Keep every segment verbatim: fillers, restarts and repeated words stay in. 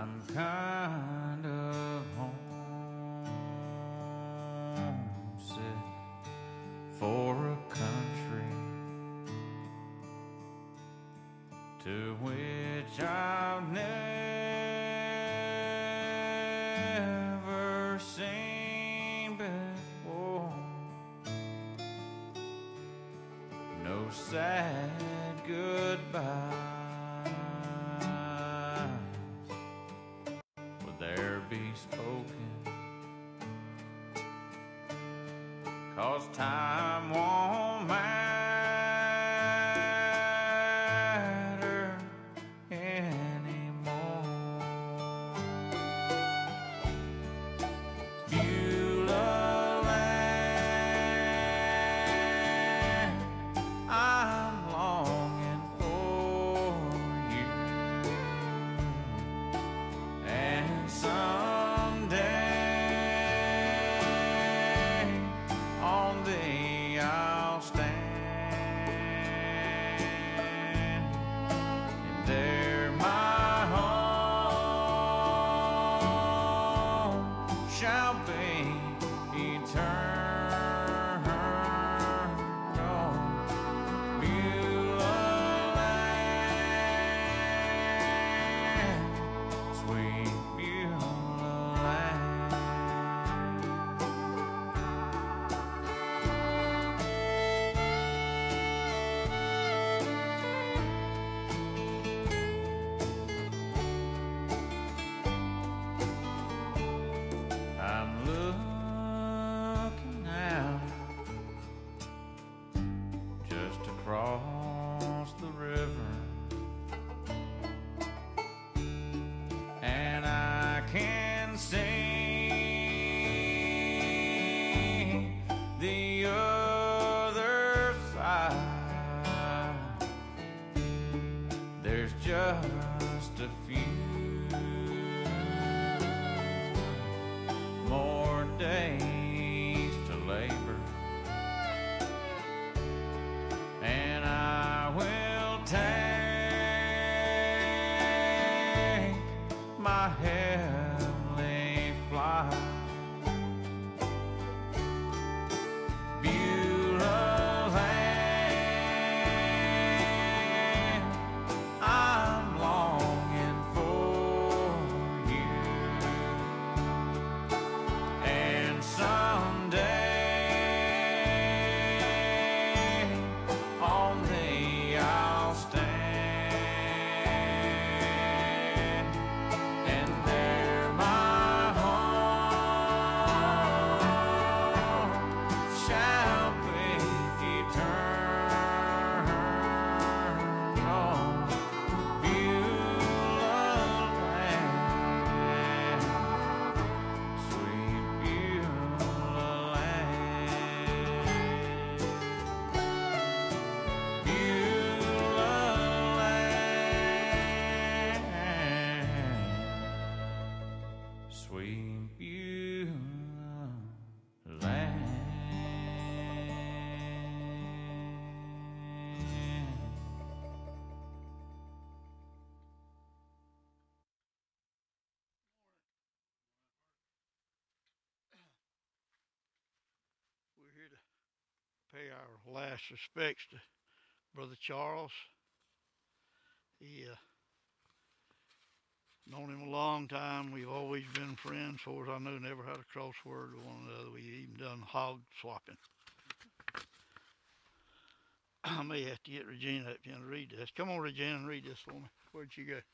I'm kind of homesick for a country to which I've never seen before. No sad goodbyes will there be spoken, 'cause time won't matter anymore. Beulah land, I'm longing for you, and someday on thee I'll stand, and there my home shall be eternal. Beulah land, sweet Beulah land. I'm looking out just across the river, and I can see the other side. There's just a few more days to labor, and I will take my heavenly flight. Beulah land, I'm longing for you, and someday on thee I'll stand, and there my home shall be eternal. Beulah land, sweet Beulah land. Beulah land, sweet Beulah land. We're here to pay our last respects to Brother Charles. He uh, known him a long time. We've always been friends, as far as I know. Never had a cross word with one another. We even done hog swapping. I may have to get Regina up here and read this. Come on, Regina, and read this for me. Where'd she go?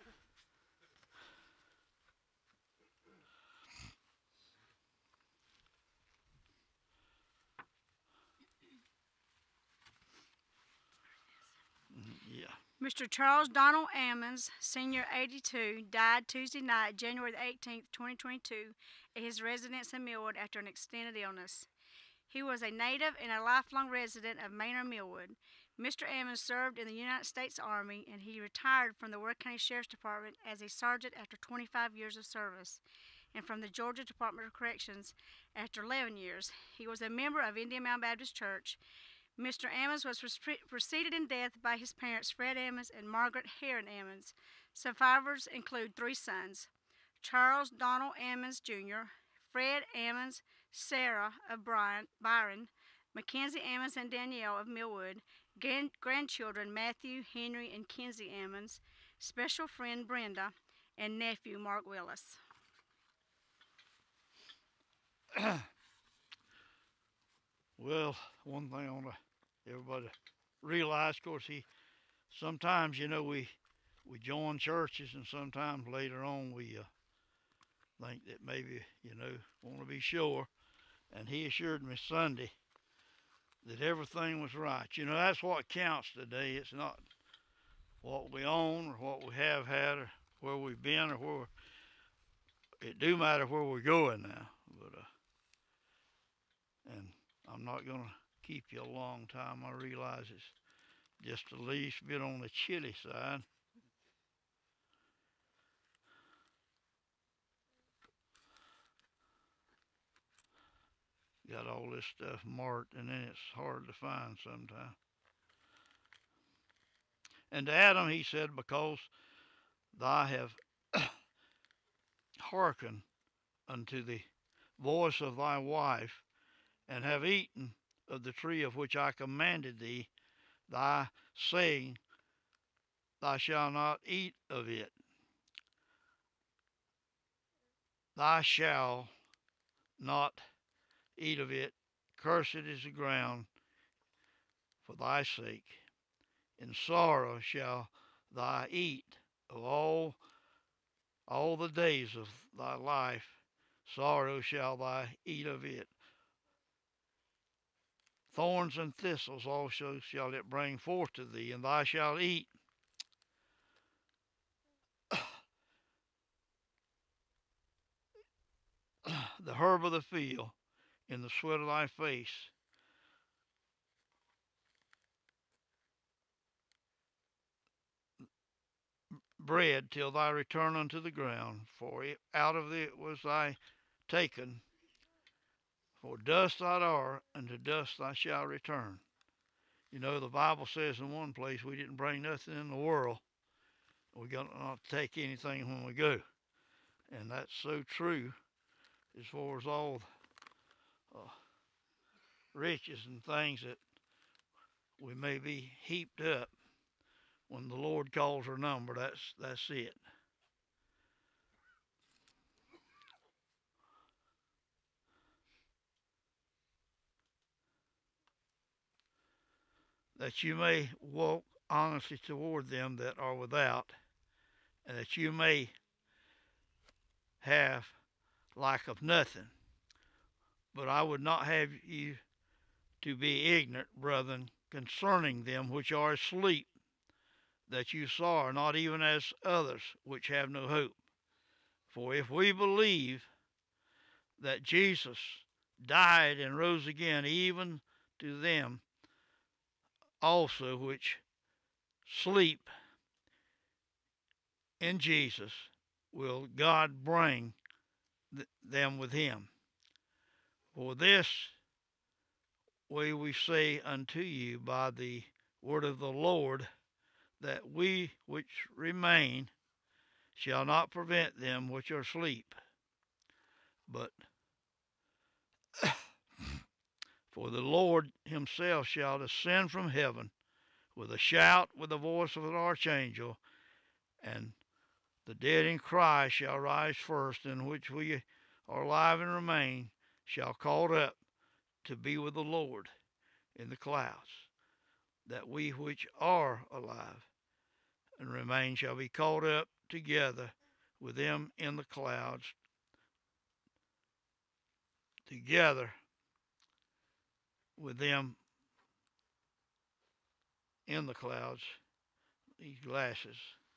Yeah. Mister Charles Donnell Ammons, Senior eighty-two, died Tuesday night, January the eighteenth, twenty twenty-two, at his residence in Millwood after an extended illness. He was a native and a lifelong resident of Manor Millwood. Mister Ammons served in the United States Army, and he retired from the Ware County Sheriff's Department as a sergeant after twenty-five years of service, and from the Georgia Department of Corrections after eleven years. He was a member of Indian Mound Baptist Church. Mister Ammons was preceded in death by his parents, Fred Ammons and Margaret Heron Ammons. Survivors include three sons: Charles Donnell Ammons Junior, Fred Ammons, Sarah of Bryan, Byron, Mackenzie Ammons and Danielle of Millwood, grand- grandchildren Matthew, Henry, and Kenzie Ammons, special friend Brenda, and nephew Mark Willis. Well, one thing I want to everybody realize, of course, he sometimes you know we we join churches, and sometimes later on we uh, think that maybe you know want to be sure. And he assured me Sunday that everything was right. You know, that's what counts today. It's not what we own or what we have had or where we've been or where it do matter where we're going now. But uh, and I'm not gonna keep you a long time. I realize it's just the least bit on the chilly side. Got all this stuff marked, and then it's hard to find sometimes. And to Adam he said, because thou have hearkened unto the voice of thy wife, and have eaten of the tree of which I commanded thee, thy saying, thou shalt not eat of it. Thou shalt not eat of it. Cursed is the ground for thy sake. In sorrow shall thou eat of all all the days of thy life. Sorrow shall thou eat of it. Thorns and thistles also shall it bring forth to thee, and thou shalt eat the herb of the field in the sweat of thy face. Bread till thy return unto the ground, for it, out of it was thy taken. For dust thou art, and to dust thou shalt return. You know, the Bible says in one place we didn't bring nothing in the world. We got not to take anything when we go. And that's so true as far as all uh, riches and things that we may be heaped up. When the Lord calls our number, that's that's it. That you may walk honestly toward them that are without, and that you may have lack of nothing. But I would not have you to be ignorant, brethren, concerning them which are asleep, that you sorrow not even as others which have no hope. For if we believe that Jesus died and rose again, even to them also which sleep in Jesus, will God bring th- them with him. For this way we say unto you by the word of the Lord, that we which remain shall not prevent them which are asleep. But for the Lord himself shall descend from heaven with a shout, with the voice of an archangel, and the dead in Christ shall rise first, in which we are alive and remain, shall caught up to be with the Lord in the clouds, that we which are alive and remain shall be caught up together with them in the clouds, together with them in the clouds. These glasses.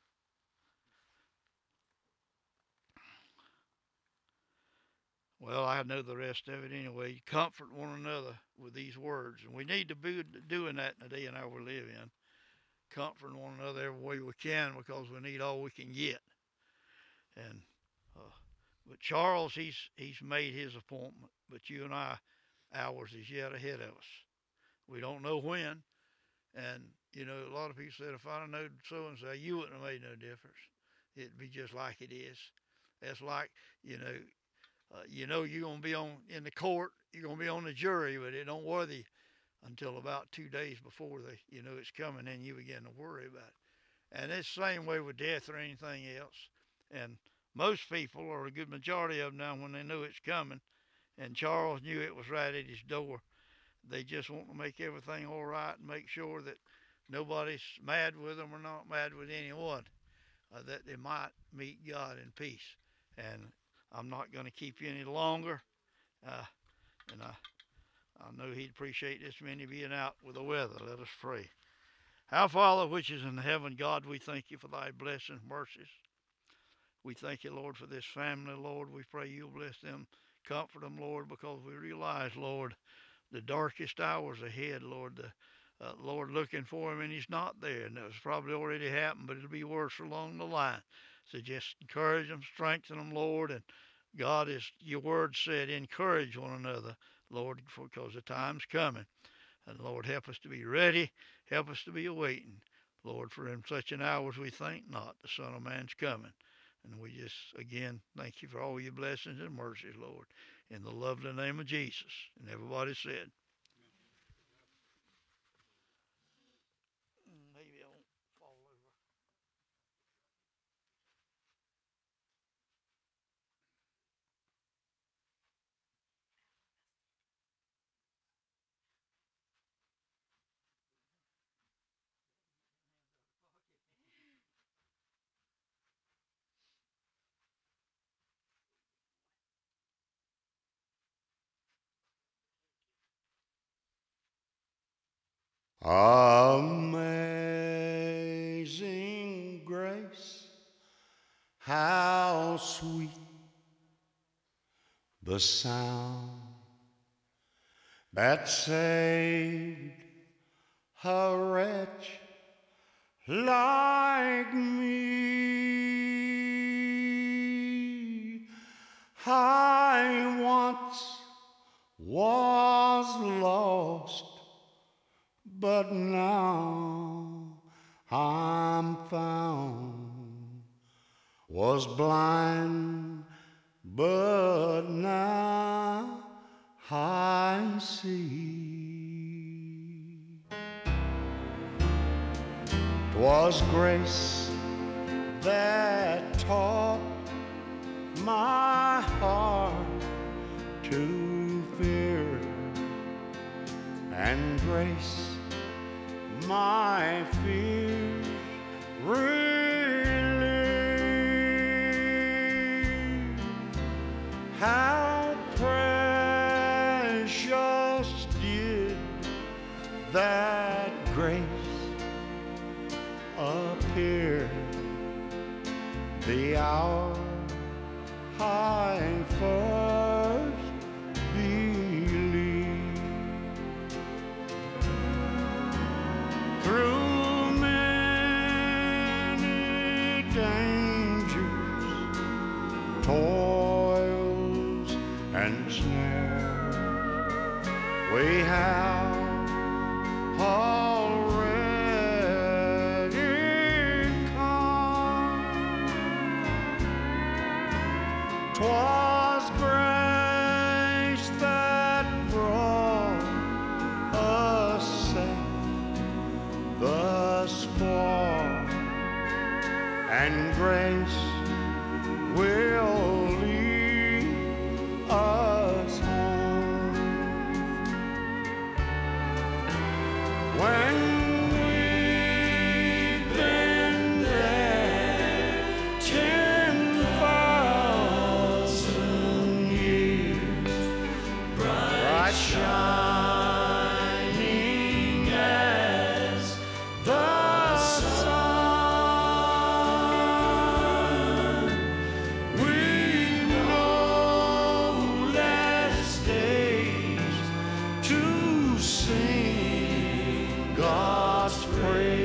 Well, I know the rest of it anyway. Comfort one another with these words. And we need to be doing that in the day and hour we live in. Comforting one another every way we can, because we need all we can get. And uh, but Charles, he's he's made his appointment. But you and I, ours is yet ahead of us. We don't know when. And, you know, a lot of people said, if I'd have known so and so, you wouldn't have made no difference. it'd be just like it is. That's like, you know, uh, you know you're going to be on in the court, you're going to be on the jury, but it don't worry until about two days before they, you know it's coming, and you begin to worry about it. And it's the same way with death or anything else. And most people, or a good majority of them now, when they know it's coming, and Charles knew it was right at his door, they just want to make everything all right and make sure that nobody's mad with them or not mad with anyone, uh, that they might meet God in peace. And I'm not going to keep you any longer. Uh, and I, I know he'd appreciate this many being out with the weather. Let us pray. Our Father, which is in heaven, God, we thank you for thy blessings, mercies. We thank you, Lord, for this family, Lord. We pray you'll bless them, comfort them, Lord, because we realize, Lord, the darkest hours ahead, Lord. The, uh, Lord, looking for him, and he's not there. And that's probably already happened, but it'll be worse along the line. So just encourage them, strengthen them, Lord. And God, as your word said, encourage one another, Lord, because the time's coming. And Lord, help us to be ready. Help us to be awaiting, Lord, for in such an hour as we think not, the Son of Man's coming. And we just, again, thank you for all your blessings and mercies, Lord, in the lovely name of Jesus. And everybody said, maybe I won't fall over. Amazing grace, how sweet the sound that saved a wretch like me. I once was lost, but now I'm found. Was blind, but now I see. 'Twas grace that taught my heart to fear, and grace my fears relieved. How precious did that grace appear the hour I first believed. Through many dangers, toils, and snares, we have already come. 'Twas grace that brought us safe thus far, and grace will lead us home. When we've been there ten thousand years, bright shining as the sun, we've no less days to sing God's praise.